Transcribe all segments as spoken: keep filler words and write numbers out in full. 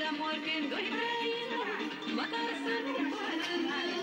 mor când doi trăină, măcar să nu pară.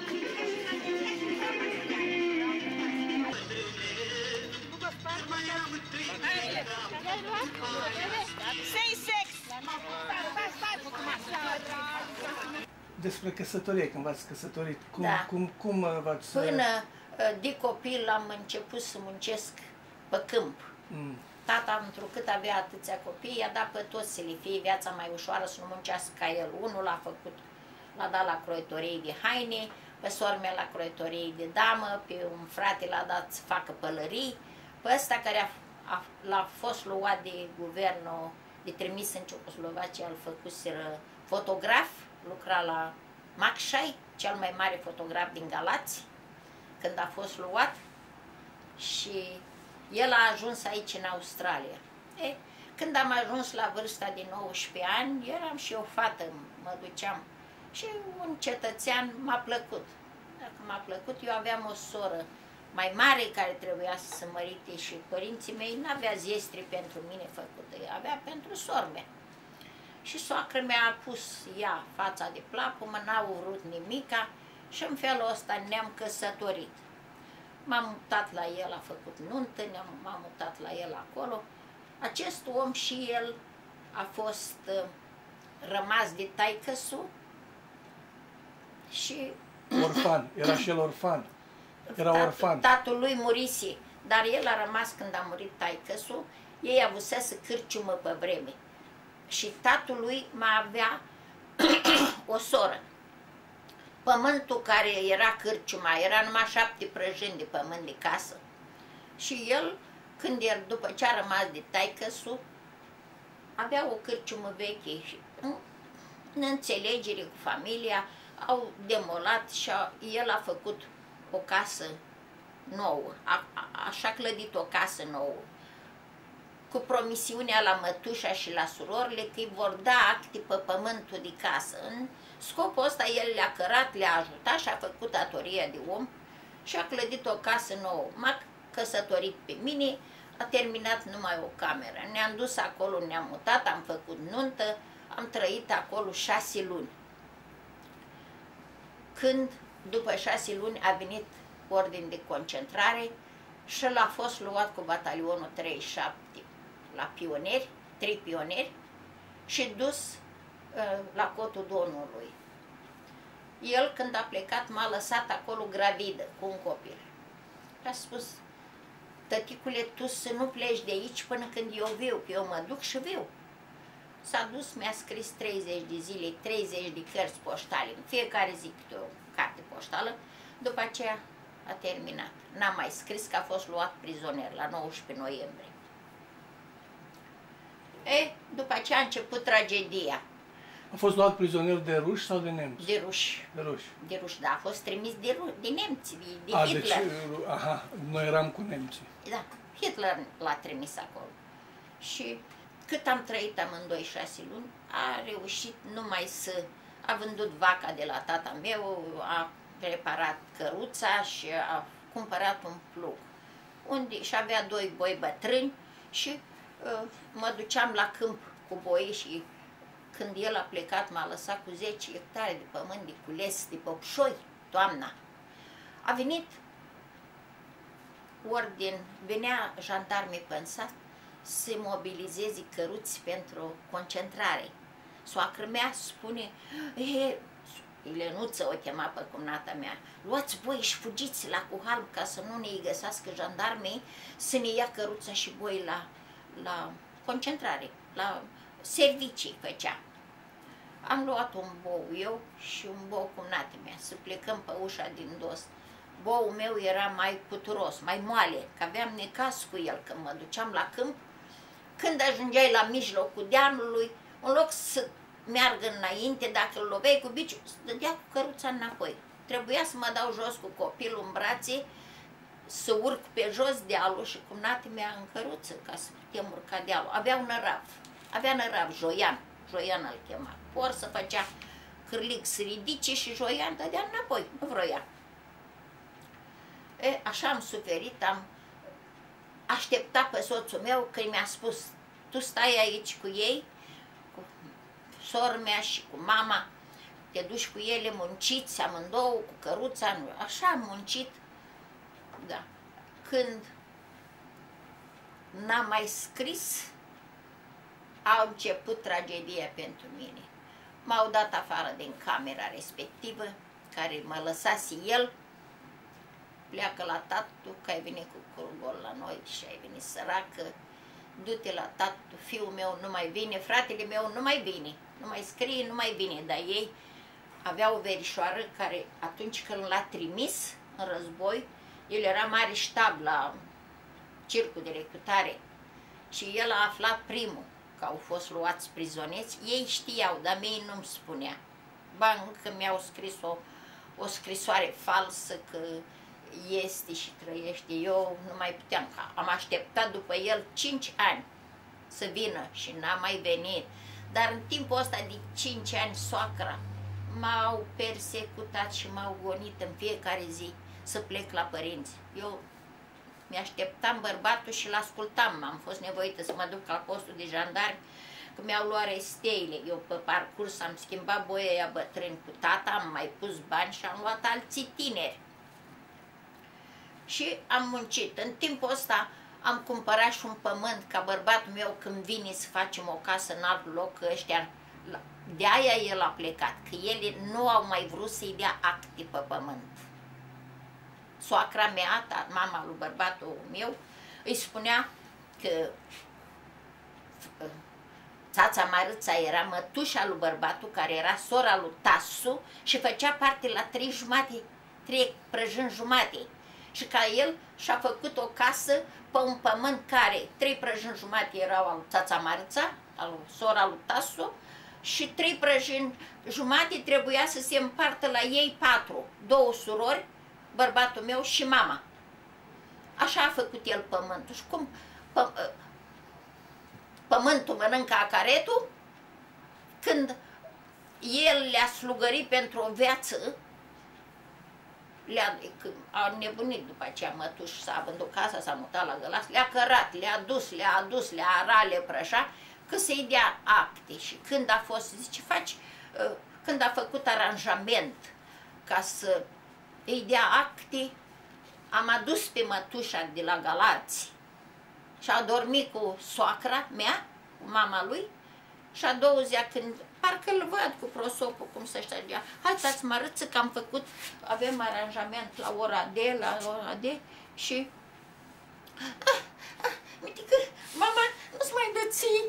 Despre căsătorie, când v-ați căsătorit, cum, Da. cum, cum v-ați... Până de copil am început să muncesc pe câmp. Mm. Tata, întrucât avea atâția copii, i-a dat pe toți să le fie viața mai ușoară, să nu muncească ca el. Unul l-a făcut, l-a dat la croitorie de haine, pe sora mea la croitorie de damă, pe un frate l-a dat să facă pălării, pe ăsta care a, a, l-a fost luat de guvernul, de trimis în Ceocoslovacia, îl făcuseră fotograf, lucra la Macșai, cel mai mare fotograf din Galați, când a fost luat, și el a ajuns aici în Australia. E, când am ajuns la vârsta de nouăsprezece ani, eram și eu fată, mă duceam. Și un cetățean m-a plăcut. Dacă m-a plăcut, eu aveam o soră mai mare care trebuia să se mărite și părinții mei n-avea zestri pentru mine făcută, avea pentru sora mea. Și soacră mi-a pus ea fața de plapumă, n-a urât nimica și în felul ăsta ne-am căsătorit. M-am mutat la el, a făcut nuntă, m-am mutat la el acolo. Acest om și el a fost uh, rămas de taică-su și... Orfan, era și el orfan. Era tat, orfan. Tatăl lui murise, dar el a rămas când a murit taică-su, ei avusese cârciumă pe vreme. Și tatăl lui mai avea o soră. Pământul care era cârciuma, era numai șapte prăjini de pământ de casă. Și el, când el, după ce a rămas de taică-su, avea o cârciumă veche și în înțelegere cu familia au demolat și a, el a făcut o casă nouă, a, a, așa clădit o casă nouă, cu promisiunea la mătușa și la surorile că îi vor da acte pe pământul de casă. În scopul ăsta el le-a cărat, le-a ajutat și a făcut datoria de om și a clădit o casă nouă. M-a căsătorit pe mine, a terminat numai o cameră. Ne-am dus acolo, ne-am mutat, am făcut nuntă, am trăit acolo șase luni. Când, după șase luni, a venit ordin de concentrare și el a fost luat cu batalionul treizeci și șapte la pionieri, trei pionieri, și dus uh, la cotul Domnului. El, când a plecat, m-a lăsat acolo gravidă cu un copil. A spus: tăticule, tu să nu pleci de aici până când eu viu, că eu mă duc și viu. S-a dus, mi-a scris treizeci de zile, treizeci de cărți poștale, în fiecare zi câte o carte poștală, după aceea a terminat. N-am mai scris că a fost luat prizonier la nouăsprezece noiembrie. E, după aceea a început tragedia. A fost luat prizonier de ruși sau de nemți? De ruși. De ruși. De ruși, da, a fost trimis de, ru de nemți, de, de a, Hitler. Deci, aha, noi eram cu nemții. Da, Hitler l-a trimis acolo. Și cât am trăit amândoi șase luni, a reușit numai să... A vândut vaca de la tata meu, a reparat căruța și a cumpărat un plug. Unde și avea doi boi bătrâni și uh, mă duceam la câmp cu boi și când el a plecat m-a lăsat cu zece hectare de pământ de cules, de popșoi, toamna. A venit ordin, venea jandarmii pe sat să mobilizeze căruți pentru concentrare. Soacră mea spune: e, Ilenuță o chema pe cumnata mea, luați boi și fugiți la Cuhalb ca să nu ne găsească jandarmii, să ne ia căruța și boi la, la concentrare, la servicii făcea. Am luat un bou eu și un bou cumnată mea, să plecăm pe ușa din dos. Boul meu era mai puturos, mai moale, că aveam necas cu el când mă duceam la câmp. Când ajungeai la mijlocul dealului, în loc să meargă înainte, dacă îl loveai cu biciul, să dădea cu căruța înapoi. Trebuia să mă dau jos cu copilul în brațe, să urc pe jos dealul și cumnata mea în căruță, ca să putem urca dealul. Avea un nărav, avea nărav, Joian, Joian îl chema. Por să făcea cârlic să ridice și Joian dădea înapoi, nu vroia. E, așa am suferit, am așteptat pe soțul meu, că mi-a spus: tu stai aici cu ei sora mea și cu mama. Te duci cu ele, munciți amândouă, cu căruța, așa am muncit. Da. Când n-am mai scris, a început tragedia pentru mine. M-au dat afară din camera respectivă, care mă lăsase el. Pleacă la tatu, că ai venit cu curul gol la noi și ai venit săracă. Du-te la tatu, fiul meu nu mai vine, fratele meu nu mai vine, nu mai scrie, nu mai vine. Dar ei aveau o verișoară care atunci când l-a trimis în război, el era mare ștab la circul de recrutare și el a aflat primul că au fost luați prizonieri. Ei știau, dar mie nu-mi spunea. Ba, încă mi-au scris o, o scrisoare falsă că este și trăiește. Eu nu mai puteam. Am așteptat după el cinci ani să vină și n-a mai venit. Dar în timpul ăsta de cinci ani, soacra m-au persecutat și m-au gonit în fiecare zi să plec la părinți. Eu mi-așteptam bărbatul și l-ascultam. Am fost nevoită să mă duc la postul de jandarmi, că mi-au luat resteile. Eu pe parcurs am schimbat boia bătrâni cu tata, am mai pus bani și am luat alții tineri. Și am muncit. În timpul ăsta am cumpărat și un pământ ca bărbatul meu când vine să facem o casă în alt loc, că ăștia, de aia el a plecat, că ele nu au mai vrut să-i dea acte pe pământ. Soacra mea, mama lui bărbatul meu, îi spunea că țața Marâța era mătușa lui bărbatul, care era sora lui Tasu și făcea parte la trei jumate, trei prăjini jumate. Și ca el și-a făcut o casă pe un pământ care trei prăjini jumate erau al țața Marâța, al sora lui Tasu, și trei prăjini jumate trebuia să se împartă la ei patru, două surori, bărbatul meu și mama. Așa a făcut el pământul. Și cum pă, pământul mănâncă acaretul, când el le-a slugărit pentru o viață, le-a, a nebunit după aceea mătuș, s-a vândut casa, s-a mutat la Gălați, le-a cărat, le-a dus, le-a adus, le-a arat, le prășa, că să-i dea acte. Și când a fost, zice, faci, când a făcut aranjament ca să îi dea acte, am adus pe mătușa de la Galați și a dormit cu soacra mea, cu mama lui, și a doua zi, când parcă îl văd cu prosopul cum se ștergea, hai să-ți mă arăți că am făcut, avem aranjament la ora D, la ora D și ah, ah, uite că mama nu-ți mai dă ții.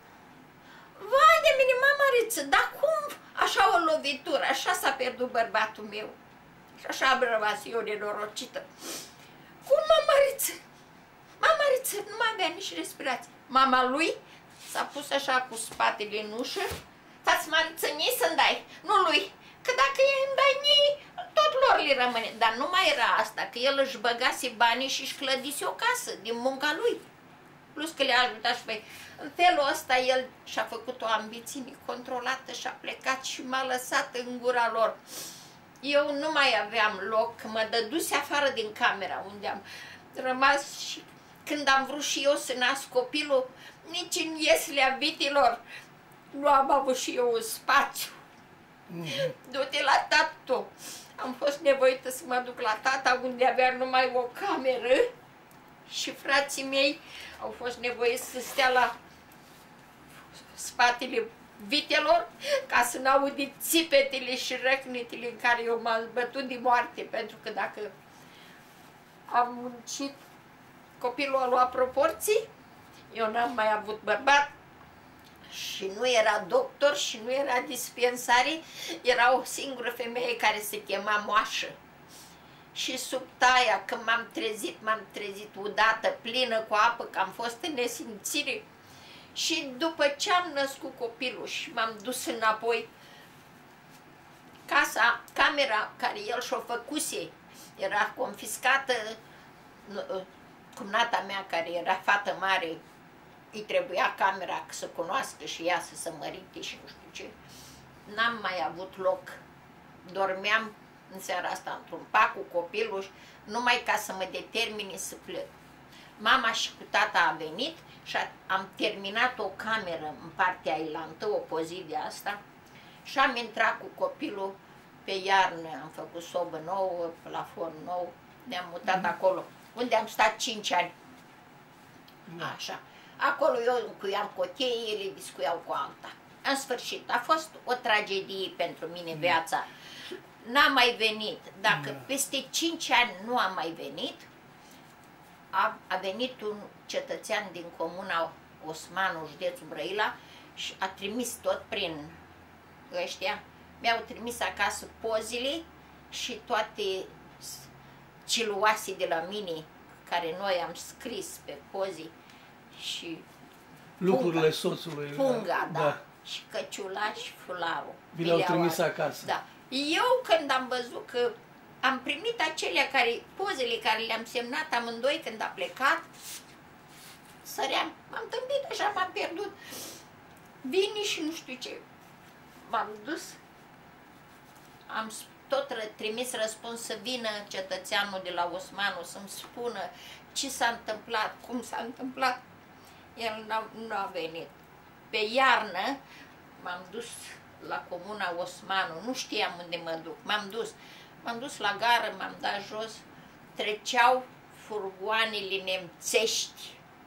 Vai de mine, mama Riță, dar cum? Așa o lovitură, așa s-a pierdut bărbatul meu. Și așa am rămas eu nenorocită. Cum, mama Riță? Mama Riță nu mai avea nici respirație. Mama lui s-a pus așa cu spatele în ușă. Stați, Mariță, nii să-mi dai. Nu lui. Că dacă îmi dai nii, tot lor le rămâne. Dar nu mai era asta, că el își băgase banii și își clădise o casă din munca lui. Plus că le-a ajutat și pe... În felul ăsta el și-a făcut o ambiție necontrolată și a plecat și m-a lăsat în gura lor. Eu nu mai aveam loc, mă dăduse afară din camera unde am rămas și când am vrut și eu să nasc copilul, nici în ieslea vitilor nu am avut și eu un spațiu. Mm-hmm. Du-te la tatu. Am fost nevoită să mă duc la tata unde avea numai o cameră și frații mei au fost nevoiți să stea la spatele vitelor ca să n-audi țipetele și răcnitele în care eu m-am bătut de moarte, pentru că dacă am muncit, copilul a luat proporții, eu n-am mai avut bărbat și nu era doctor și nu era dispensare, era o singură femeie care se chema Moașă. Și sub taia, când m-am trezit, m-am trezit udată, plină cu apă, că am fost în nesimțire. Și după ce am născut copilul și m-am dus înapoi, casa, camera care el și-o făcuse, era confiscată. Cumnata mea, care era fată mare, îi trebuia camera să cunoască și ea să se mărite și nu știu ce. N-am mai avut loc. Dormeam în seara asta într-un pac cu copilul, numai ca să mă determine să plec. Mama și cu tata a venit și a, am terminat o cameră în partea ailantă, o zi de asta, și am intrat cu copilul pe iarnă, am făcut sobă nouă, plafon nou, ne-am mutat mm. acolo, unde am stat cinci ani. Da. Așa. Acolo eu încuiam cocheii, ele discuiau cu alta. În sfârșit, a fost o tragedie pentru mine viața. N-am mai venit. Dacă Da. peste cinci ani nu am mai venit, a, a venit un cetățean din comuna Osmanu, județul Brăila, și a trimis tot prin ăștia, mi-au trimis acasă pozele și toate ciluoase de la mine, care noi am scris pe poze, și Lucrurile punga, soțului. punga, da, da. și căciula și fularul. Vi le-au Mi le-au trimis adus. acasă. Da. Eu când am văzut că am primit acelea care, pozele care le-am semnat amândoi când a plecat, săream, m-am tâmpit așa, m-am pierdut. Vine și nu știu ce. M-am dus, am s- tot ră- trimis răspuns să vină cetățeanul de la Osmanu să-mi spună ce s-a întâmplat, cum s-a întâmplat. El n-a, nu a venit. Pe iarnă m-am dus la comuna Osmanu, nu știam unde mă duc, m-am dus. M-am dus la gară, m-am dat jos, treceau furgoanele nemțești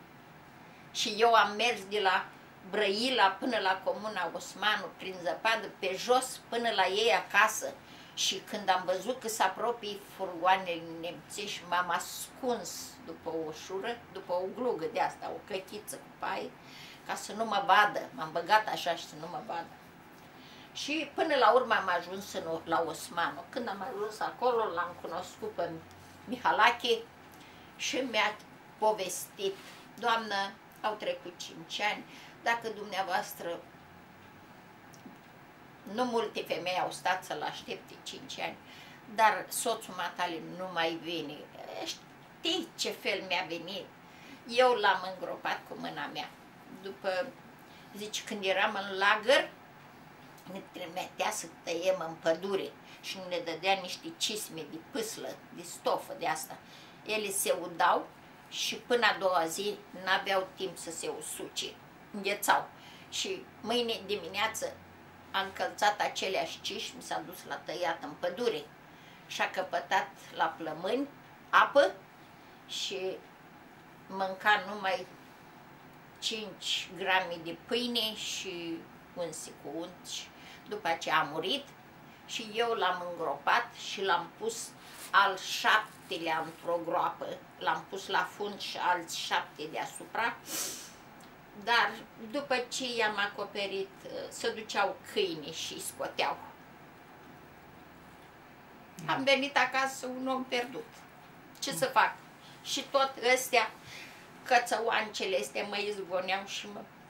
și eu am mers de la Brăila până la comuna Osmanu, prin zăpadă, pe jos până la ei acasă. Și când am văzut că se apropie furgoanele nemțești, m-am ascuns după o ușură, după o glugă de asta, o căchiță cu paie, ca să nu mă vadă. M-am băgat așa și să nu mă vadă. Și până la urmă am ajuns în, la Osmanu. Când am ajuns acolo, l-am cunoscut pe Mihalache și mi-a povestit: Doamnă, au trecut cinci ani, dacă dumneavoastră, nu multe femei au stat să-l aștepte cinci ani, dar soțul matale nu mai vine. Știi ce fel mi-a venit? Eu l-am îngropat cu mâna mea. După, zice, când eram în lagăr, ne trimitea să tăiem în pădure și ne dădea niște cisme de pâslă, de stofă de asta. Ele se udau și până a doua zi n-aveau timp să se usuce, înghețau. Și mâine dimineață a încălțat aceleași cismi, s-a dus la tăiat în pădure și a căpătat la plămâni apă și mânca numai cinci grame de pâine și unse cu unci. După aceea a murit și eu l-am îngropat și l-am pus al șaptelea într-o groapă. L-am pus la fund și alți șapte deasupra. Dar după ce i-am acoperit, se duceau câinii și scoteau. Am venit acasă un om pierdut. Ce să fac? Și tot ăstea, cățăoancele astea mă izgoneau și mă